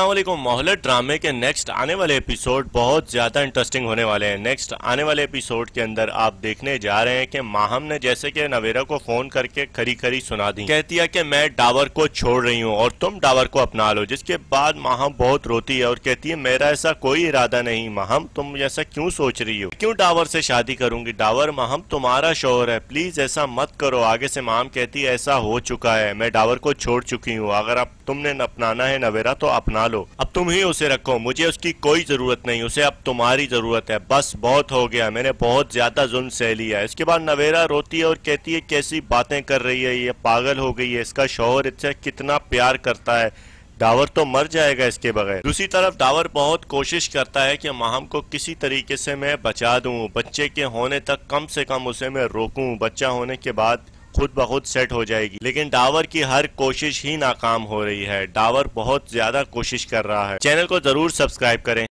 अस्सलाम वालेकुम। मोहल्लत ड्रामे के नेक्स्ट आने वाले एपिसोड बहुत ज़्यादा इंटरेस्टिंग होने वाले हैं। नेक्स्ट आने वाले एपिसोड के अंदर आप देखने जा रहे हैं कि माहम ने जैसे कि नवेरा को फ़ोन करके खरी खरी सुना दी, कहती है कि मैं डावर को छोड़ रही हूँ और तुम डावर को अपना लो। जिसके बाद माहम बहुत रोती है और कहती है मेरा ऐसा कोई इरादा नहीं माहम, तुम ऐसा क्यों सोच रही हो, क्यों डावर से शादी करूंगी। डावर माहम तुम्हारा शौहर है, प्लीज ऐसा मत करो। आगे से माहम कहती है ऐसा हो चुका है, मैं डावर को छोड़ चुकी हूँ, अगर अब तुमने अपनाना है नवेरा तो अपना लो, अब तुम ही उसे रखो, मुझे उसकी कोई जरूरत नहीं, उसे अब तुम्हारी जरूरत है, बस बहुत हो गया, मैंने बहुत ज्यादा जुल्म सह लिया है। इसके बाद नवेरा रोती है और कहती है कैसी बातें कर रही है, ये पागल हो गई है, इसका शौहर इससे कितना प्यार करता है, डावर तो मर जाएगा इसके बगैर। दूसरी तरफ डावर बहुत कोशिश करता है कि माहम को किसी तरीके से मैं बचा दूं, बच्चे के होने तक कम से कम उसे मैं रोकूं, बच्चा होने के बाद खुद ब खुद सेट हो जाएगी। लेकिन डावर की हर कोशिश ही नाकाम हो रही है। डावर बहुत ज्यादा कोशिश कर रहा है। चैनल को जरूर सब्सक्राइब करें।